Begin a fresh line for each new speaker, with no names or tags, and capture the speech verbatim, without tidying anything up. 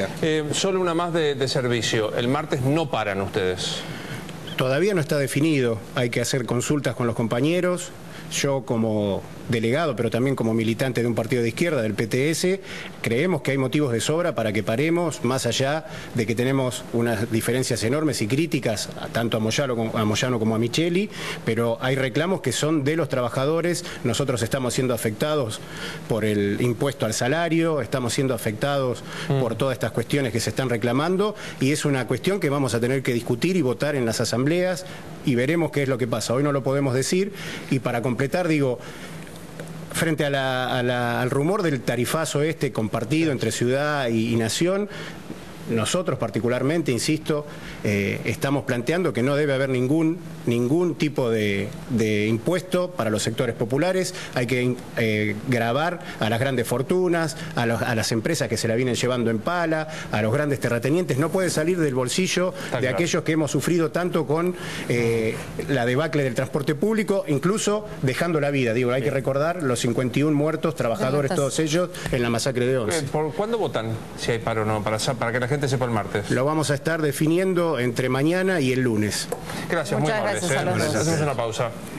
Eh, solo una más de, de servicio. El martes no paran ustedes.
Todavía no está definido. Hay que hacer consultas con los compañeros. Yo como delegado, pero también como militante de un partido de izquierda, del P T S, creemos que hay motivos de sobra para que paremos, más allá de que tenemos unas diferencias enormes y críticas, tanto a Moyano, a Moyano como a Micheli, pero hay reclamos que son de los trabajadores. Nosotros estamos siendo afectados por el impuesto al salario, estamos siendo afectados mm. por todas estas cuestiones que se están reclamando, y es una cuestión que vamos a tener que discutir y votar en las asambleas, y veremos qué es lo que pasa. Hoy no lo podemos decir, y para completar, digo, frente a la, a la, al rumor del tarifazo este compartido entre ciudad y, y nación, nosotros particularmente, insisto, eh, estamos planteando que no debe haber ningún, ningún tipo de, de impuesto para los sectores populares. Hay que eh, gravar a las grandes fortunas, a, los, a las empresas que se la vienen llevando en pala, a los grandes terratenientes. No puede salir del bolsillo Está de claro. aquellos que hemos sufrido tanto con eh, la debacle del transporte público, incluso dejando la vida. Digo, hay Bien. que recordar los cincuenta y uno muertos, trabajadores, todos ellos, en la masacre de Once.
¿Por cuándo votan? Si hay paro o no, para, para que la gente sepa el martes.
Lo vamos a estar definiendo entre mañana y el lunes.
Gracias,
Muchas
muy
gracias
amables.
a los
¿eh?
dos.
Hacemos una pausa.